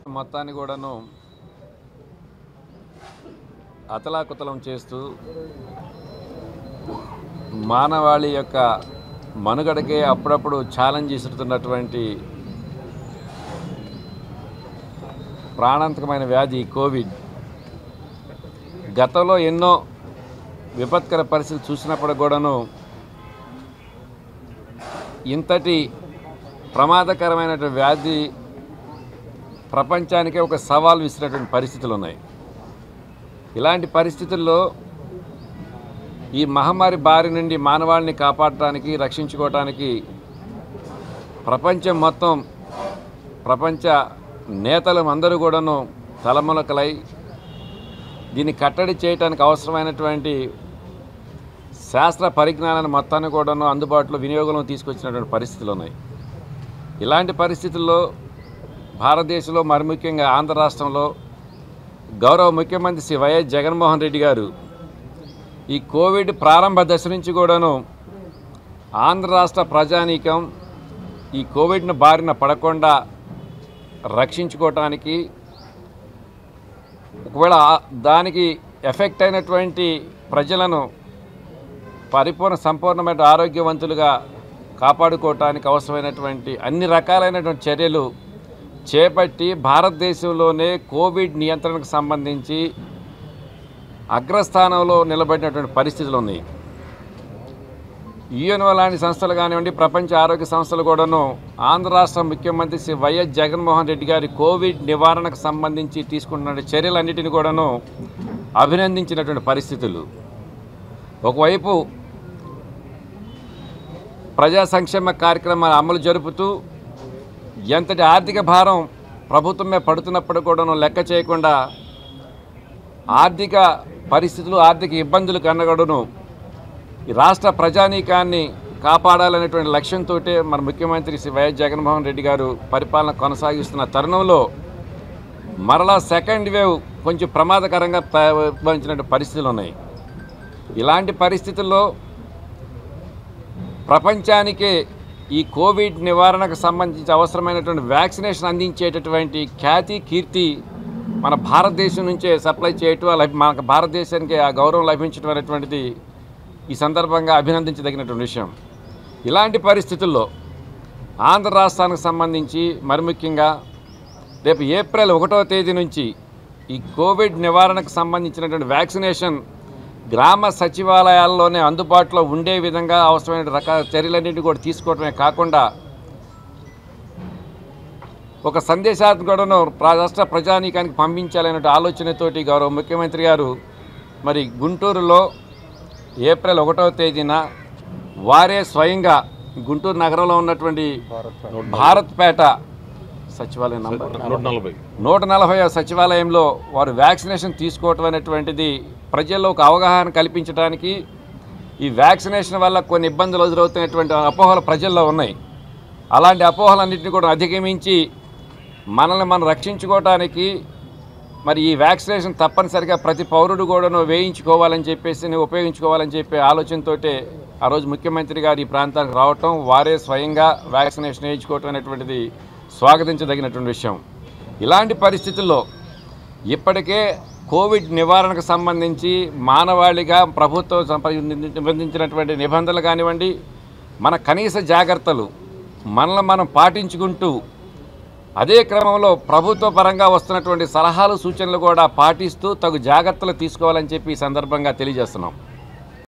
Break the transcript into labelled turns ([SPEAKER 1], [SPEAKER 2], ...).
[SPEAKER 1] మొత్తాన్ని కూడాను అతలాకుతలం చేస్తూ మానవాళి యొక్క మనుగడకే అప్పుడప్పుడు ఛాలెంజ్ ఇస్తున్నటువంటి ప్రాణాంతకమైన వ్యాధి కోవిడ్. గతంలో ఎన్నో విపత్కర పరిస్థితులు చూసినప్పుడు కూడాను ఇంతటి ప్రమాదకరమైనటువంటి వ్యాధి ప్రపంచానికే ఒక సవాల్ విసిరేటువంటి పరిస్థితులు ఉన్నాయి. ఇలాంటి పరిస్థితుల్లో ఈ మహమ్మారి బారి నుండి మానవాళిని కాపాడటానికి రక్షించుకోవటానికి ప్రపంచం మొత్తం ప్రపంచ నేతలు అందరూ కూడాను తలమునకలై దీన్ని కట్టడి చేయడానికి అవసరమైనటువంటి శాస్త్ర పరిజ్ఞానాన్ని మొత్తాన్ని కూడాను అందుబాటులో వినియోగంలో తీసుకొచ్చినటువంటి పరిస్థితులు ఉన్నాయి. ఇలాంటి పరిస్థితుల్లో భారతదేశంలో మరి ముఖ్యంగా ఆంధ్ర రాష్ట్రంలో గౌరవ ముఖ్యమంత్రి శ్రీ వైఎస్ జగన్మోహన్ రెడ్డి గారు ఈ కోవిడ్ ప్రారంభ దశ నుంచి కూడాను ఆంధ్ర రాష్ట్ర ప్రజానీకం ఈ కోవిడ్ను బారిన పడకుండా రక్షించుకోవటానికి ఒకవేళ దానికి ఎఫెక్ట్ అయినటువంటి ప్రజలను సంపూర్ణమైన ఆరోగ్యవంతులుగా కాపాడుకోవటానికి అవసరమైనటువంటి అన్ని రకాలైనటువంటి చర్యలు చేపట్టి భారతదేశంలోనే కోవిడ్ నియంత్రణకు సంబంధించి అగ్రస్థానంలో నిలబడినటువంటి పరిస్థితులు ఉన్నాయి. యుఎన్ఓ లాంటి సంస్థలు కానివ్వండి, ప్రపంచ ఆరోగ్య సంస్థలు కూడాను ఆంధ్ర రాష్ట్ర ముఖ్యమంత్రి శ్రీ వైఎస్ జగన్మోహన్ రెడ్డి గారి కోవిడ్ నివారణకు సంబంధించి తీసుకుంటున్న చర్యలన్నిటిని కూడాను అభినందించినటువంటి పరిస్థితులు. ఒకవైపు ప్రజా సంక్షేమ కార్యక్రమాలు అమలు జరుపుతూ ఎంతటి ఆర్థిక భారం ప్రభుత్వమే పడుతున్నప్పుడు కూడాను లెక్క చేయకుండా ఆర్థిక పరిస్థితులు ఆర్థిక ఇబ్బందులు కన్నగడును ఈ రాష్ట్ర ప్రజానీకాన్ని కాపాడాలనేటువంటి లక్ష్యంతో మన ముఖ్యమంత్రి శ్రీ వైఎస్ జగన్మోహన్ రెడ్డి గారు పరిపాలన కొనసాగిస్తున్న తరుణంలో మరలా సెకండ్ వేవ్ కొంచెం ప్రమాదకరంగా భావించినటువంటి పరిస్థితులు ఉన్నాయి. ఇలాంటి పరిస్థితుల్లో ప్రపంచానికే ఈ కోవిడ్ నివారణకు సంబంధించి అవసరమైనటువంటి వ్యాక్సినేషన్ అందించేటటువంటి ఖ్యాతి కీర్తి మన భారతదేశం నుంచే సప్లై చేయటం మన భారతదేశానికి ఆ గౌరవం లభించడం అనేటువంటిది ఈ సందర్భంగా అభినందించదగినటువంటి విషయం. ఇలాంటి పరిస్థితుల్లో ఆంధ్ర రాష్ట్రానికి సంబంధించి మరి ముఖ్యంగా రేపు ఏప్రిల్ 1వ తేదీ నుంచి ఈ కోవిడ్ నివారణకు సంబంధించినటువంటి వ్యాక్సినేషన్ గ్రామ సచివాలయాల్లోనే అందుబాటులో ఉండే విధంగా అవసరమైన రకాల చర్యలన్నింటినీ కూడా తీసుకోవడమే కాకుండా ఒక సందేశాత్మకను రాష్ట్ర ప్రజానీకానికి పంపించాలనే ఆలోచనతోటి గౌరవ ముఖ్యమంత్రి గారు మరి గుంటూరులో ఏప్రిల్ 1వ తేదీన వారే స్వయంగా గుంటూరు నగరంలో ఉన్నటువంటి భారత్పేట సచివాలయం నంబర్ 140 సచివాలయంలో వారు వ్యాక్సినేషన్ తీసుకోవటం అనేటువంటిది ప్రజల్లో ఒక అవగాహన కల్పించడానికి ఈ వ్యాక్సినేషన్ వల్ల కొన్ని ఇబ్బందులు ఎదురవుతున్నటువంటి అపోహలు ప్రజల్లో ఉన్నాయి. అలాంటి అపోహలన్నింటినీ కూడా అధిగమించి మనల్ని మనం రక్షించుకోవడానికి మరి ఈ వ్యాక్సినేషన్ తప్పనిసరిగా ప్రతి పౌరుడు కూడాను వేయించుకోవాలని చెప్పేసి ఉపయోగించుకోవాలని చెప్పే ఆలోచనతో ఆ రోజు ముఖ్యమంత్రి గారు ఈ ప్రాంతానికి రావటం వారే స్వయంగా వ్యాక్సినేషన్ వేయించుకోవటం అనేటువంటిది స్వాగతించదగినటువంటి విషయం. ఇలాంటి పరిస్థితుల్లో ఇప్పటికే కోవిడ్ నివారణకు సంబంధించి మానవాళిగా ప్రభుత్వం నిబంధించినటువంటి నిబంధనలు కానివ్వండి, మన కనీస జాగ్రత్తలు మనల్ని మనం పాటించుకుంటూ అదే క్రమంలో ప్రభుత్వ పరంగా వస్తున్నటువంటి సలహాలు సూచనలు కూడా పాటిస్తూ తగు జాగ్రత్తలు తీసుకోవాలని చెప్పి ఈ సందర్భంగా తెలియజేస్తున్నాం.